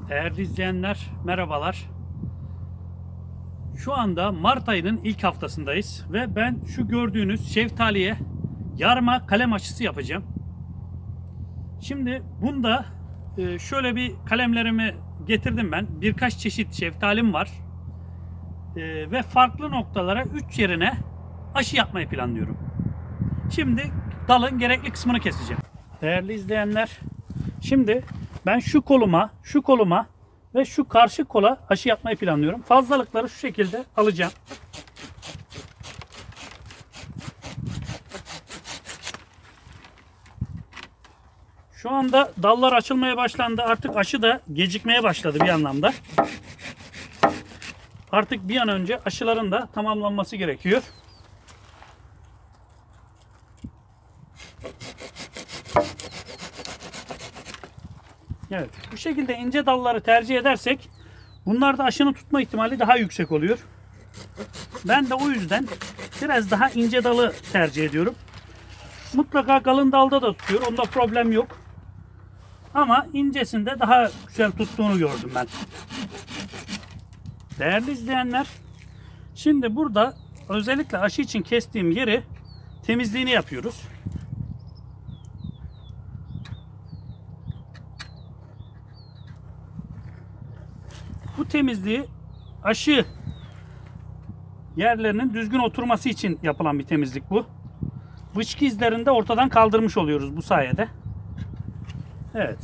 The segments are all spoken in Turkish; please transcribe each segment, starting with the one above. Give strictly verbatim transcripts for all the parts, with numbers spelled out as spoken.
Değerli izleyenler, merhabalar. Şu anda Mart ayının ilk haftasındayız ve ben şu gördüğünüz şeftaliye yarma kalem aşısı yapacağım. Şimdi bunda e, şöyle bir kalemlerimi getirdim ben. Birkaç çeşit şeftalim var. E, ve farklı noktalara üç yerine aşı yapmayı planlıyorum. Şimdi dalın gerekli kısmını keseceğim. Değerli izleyenler, şimdi ben şu koluma, şu koluma ve şu karşı kola aşı yapmayı planlıyorum. Fazlalıkları şu şekilde alacağım. Şu anda dallar açılmaya başlandı. Artık aşı da gecikmeye başladı bir anlamda. Artık bir an önce aşıların da tamamlanması gerekiyor. Evet, bu şekilde ince dalları tercih edersek bunlarda aşının tutma ihtimali daha yüksek oluyor. Ben de o yüzden biraz daha ince dalı tercih ediyorum. Mutlaka kalın dalda da tutuyor. Onda problem yok. Ama incesinde daha güzel tuttuğunu gördüm ben. Değerli izleyenler, şimdi burada özellikle aşı için kestiğim yeri temizliğini yapıyoruz. Bu temizliği aşı yerlerinin düzgün oturması için yapılan bir temizlik bu. Bıçkı izlerini de ortadan kaldırmış oluyoruz bu sayede. Evet.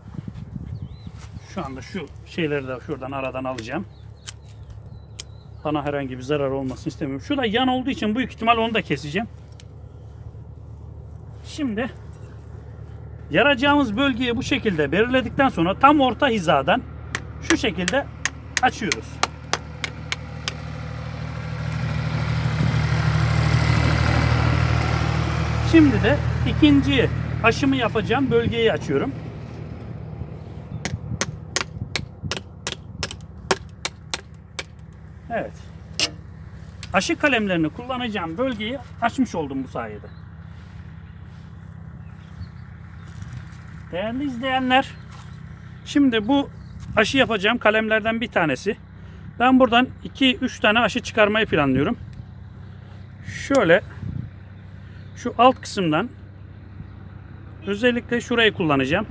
Şu anda şu şeyleri de şuradan aradan alacağım. Bana herhangi bir zarar olmasını istemiyorum. Şurada yan olduğu için büyük ihtimal onu da keseceğim. Şimdi yaracağımız bölgeyi bu şekilde belirledikten sonra tam orta hizadan şu şekilde açıyoruz. Şimdi de ikinci aşımı yapacağım bölgeyi açıyorum. Evet. Aşı kalemlerini kullanacağım bölgeyi açmış oldum bu sayede. Değerli izleyenler, şimdi bu aşı yapacağım kalemlerden bir tanesi. Ben buradan iki üç tane aşı çıkarmayı planlıyorum. Şöyle şu alt kısımdan özellikle şurayı kullanacağım.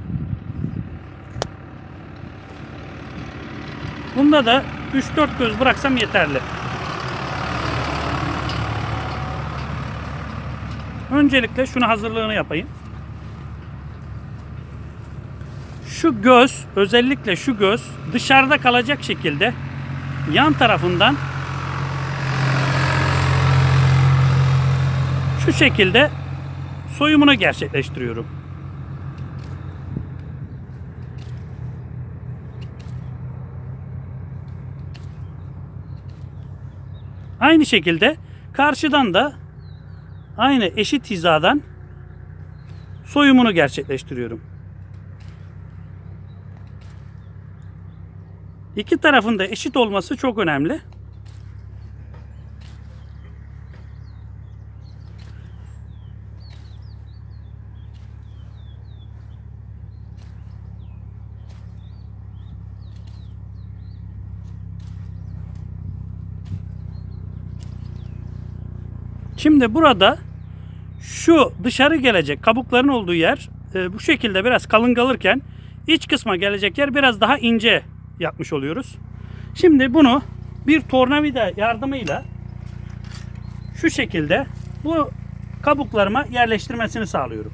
Bunda da üç dört göz bıraksam yeterli. Öncelikle şunu hazırlığını yapayım. Şu göz, özellikle şu göz dışarıda kalacak şekilde yan tarafından şu şekilde soyumunu gerçekleştiriyorum. Aynı şekilde karşıdan da aynı eşit hizadan soyumunu gerçekleştiriyorum. İki tarafın da eşit olması çok önemli. Şimdi burada şu dışarı gelecek kabukların olduğu yer e, bu şekilde biraz kalın kalırken iç kısma gelecek yer biraz daha ince yapmış oluyoruz. Şimdi bunu bir tornavida yardımıyla şu şekilde bu kabuklarıma yerleştirmesini sağlıyorum.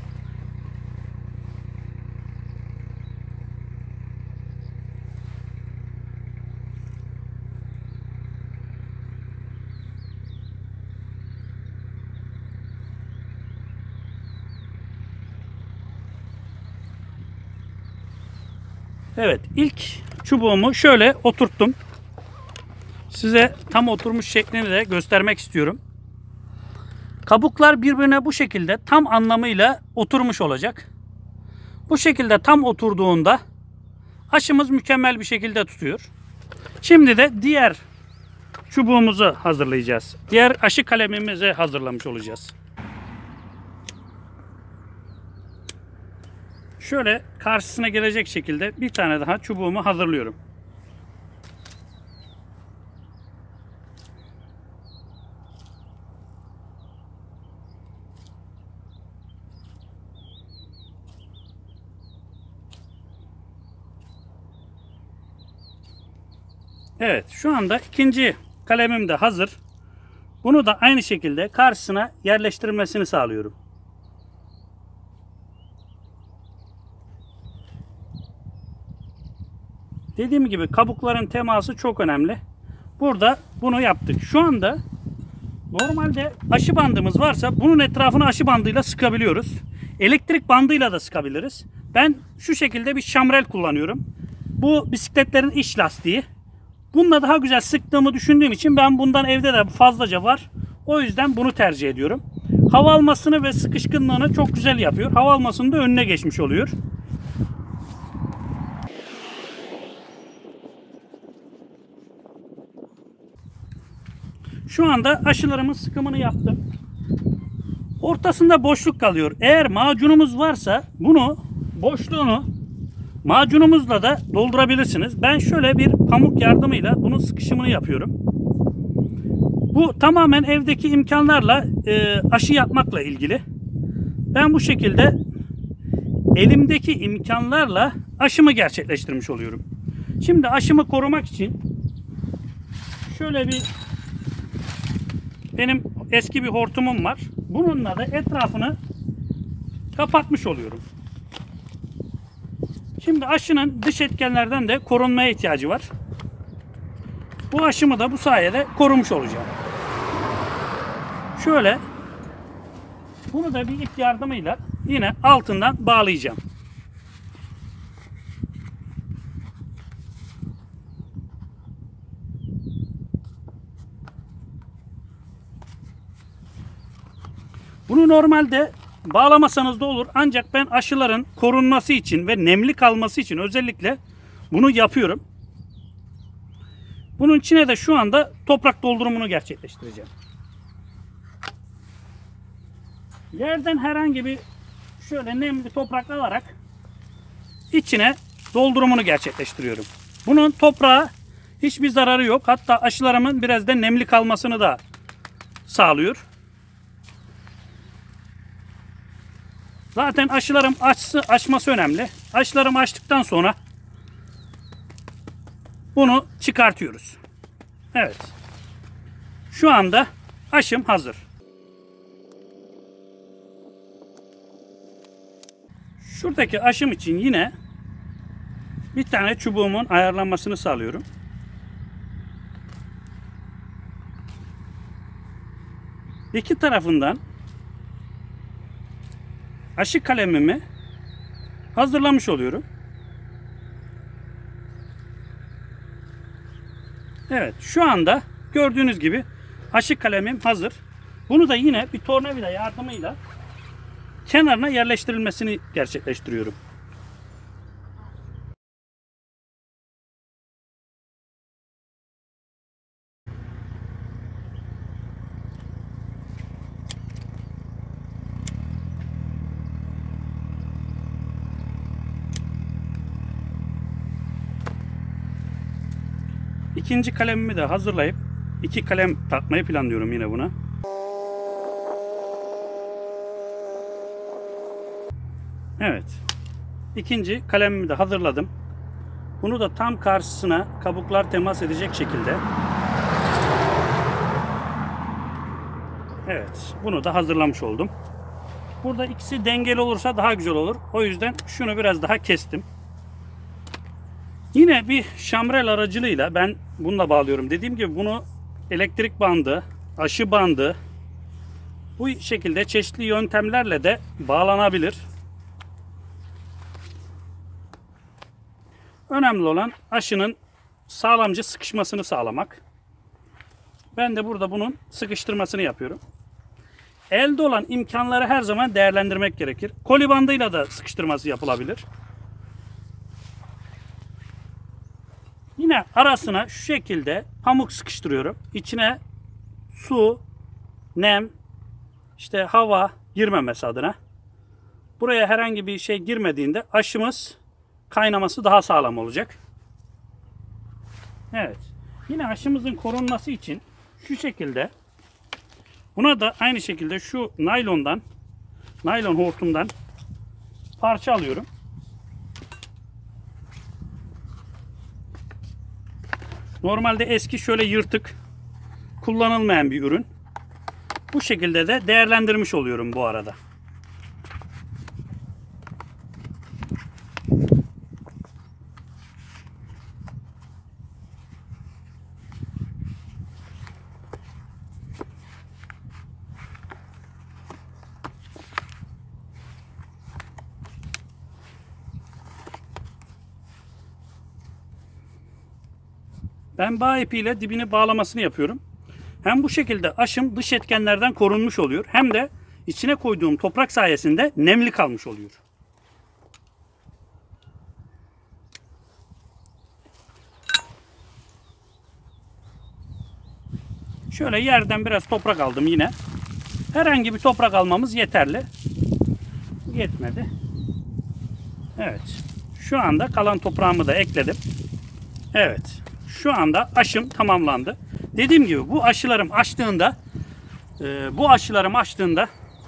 Evet, ilk çubuğumu şöyle oturttum. Size tam oturmuş şeklini de göstermek istiyorum. Kabuklar birbirine bu şekilde tam anlamıyla oturmuş olacak. Bu şekilde tam oturduğunda aşımız mükemmel bir şekilde tutuyor. Şimdi de diğer çubuğumuzu hazırlayacağız. Diğer aşı kalemimizi hazırlamış olacağız. şöyle karşısına gelecek şekilde bir tane daha çubuğumu hazırlıyorum. Evet, şu anda ikinci kalemim de hazır. Bunu da aynı şekilde karşısına yerleştirilmesini sağlıyorum. Dediğim gibi kabukların teması çok önemli. Burada bunu yaptık. Şu anda normalde aşı bandımız varsa bunun etrafını aşı bandıyla sıkabiliyoruz. Elektrik bandıyla da sıkabiliriz. Ben şu şekilde bir şamrel kullanıyorum. Bu bisikletlerin iç lastiği. Bununla daha güzel sıktığımı düşündüğüm için ben bundan evde de fazlaca var. O yüzden bunu tercih ediyorum. Hava almasını ve sıkışkınlığını çok güzel yapıyor. Hava almasını da önüne geçmiş oluyor. Şu anda aşılarımın sıkımını yaptım. Ortasında boşluk kalıyor. Eğer macunumuz varsa bunu boşluğunu macunumuzla da doldurabilirsiniz. Ben şöyle bir pamuk yardımıyla bunun sıkışımını yapıyorum. Bu tamamen evdeki imkanlarla e, aşı yapmakla ilgili. Ben bu şekilde elimdeki imkanlarla aşımı gerçekleştirmiş oluyorum. Şimdi aşımı korumak için şöyle bir benim eski bir hortumum var. Bununla da etrafını kapatmış oluyorum. Şimdi aşının dış etkenlerden de korunmaya ihtiyacı var. Bu aşımı da bu sayede korumuş olacağım. Şöyle bunu da bir ip yardımıyla yine altından bağlayacağım. Bunu normalde bağlamasanız da olur. Ancak ben aşıların korunması için ve nemli kalması için özellikle bunu yapıyorum. Bunun içine de şu anda toprak doldurumunu gerçekleştireceğim. Yerden herhangi bir şöyle nemli toprak alarak içine doldurumunu gerçekleştiriyorum. Bunun toprağa hiçbir zararı yok. Hatta aşılarımın biraz da nemli kalmasını da sağlıyor. Zaten aşılarım açsı, açması önemli. Aşılarımı açtıktan sonra bunu çıkartıyoruz. Evet. Şu anda aşım hazır. Şuradaki aşım için yine bir tane çubuğumun ayarlanmasını sağlıyorum. İki tarafından aşı kalemimi hazırlamış oluyorum. Evet, şu anda gördüğünüz gibi aşı kalemim hazır. Bunu da yine bir tornavida yardımıyla kenarına yerleştirilmesini gerçekleştiriyorum. İkinci kalemimi de hazırlayıp iki kalem takmayı planlıyorum yine buna. Evet. İkinci kalemimi de hazırladım. Bunu da tam karşısına kabuklar temas edecek şekilde. Evet. Bunu da hazırlamış oldum. Burada ikisi dengeli olursa daha güzel olur. O yüzden şunu biraz daha kestim. Yine bir şamrel aracılığıyla ben bununla bağlıyorum. Dediğim gibi bunu elektrik bandı, aşı bandı bu şekilde çeşitli yöntemlerle de bağlanabilir. Önemli olan aşının sağlamca sıkışmasını sağlamak. Ben de burada bunun sıkıştırmasını yapıyorum. Elde olan imkanları her zaman değerlendirmek gerekir. Koli bandıyla da sıkıştırması yapılabilir. Yine arasına şu şekilde pamuk sıkıştırıyorum. İçine su, nem, işte hava girmemesi adına. Buraya herhangi bir şey girmediğinde aşımız kaynaması daha sağlam olacak. Evet. Yine aşımızın korunması için şu şekilde, buna da aynı şekilde şu naylondan, naylon hortumdan parça alıyorum. Normalde eski şöyle yırtık, kullanılmayan bir ürün. Bu şekilde de değerlendirmiş oluyorum bu arada. Ben bağ ipiyle dibini bağlamasını yapıyorum. Hem bu şekilde aşım dış etkenlerden korunmuş oluyor, hem de içine koyduğum toprak sayesinde nemli kalmış oluyor. Şöyle yerden biraz toprak aldım yine. Herhangi bir toprak almamız yeterli. Yetmedi. Evet. Şu anda kalan toprağımı da ekledim. Evet. Şu anda aşım tamamlandı. Dediğim gibi bu aşılarım açtığında e, bu aşılarım açtığında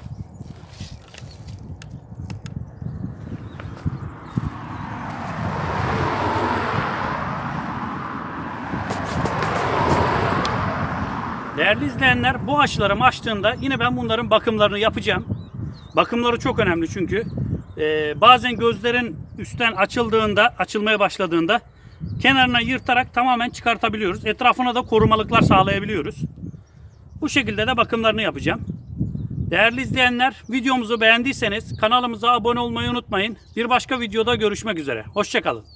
değerli izleyenler, bu aşılarım açtığında yine ben bunların bakımlarını yapacağım. Bakımları çok önemli çünkü e, bazen gözlerin üstten açıldığında, açılmaya başladığında kenarına yırtarak tamamen çıkartabiliyoruz. Etrafına da korumalıklar sağlayabiliyoruz. Bu şekilde de bakımlarını yapacağım. Değerli izleyenler, videomuzu beğendiyseniz kanalımıza abone olmayı unutmayın. Bir başka videoda görüşmek üzere. Hoşça kalın.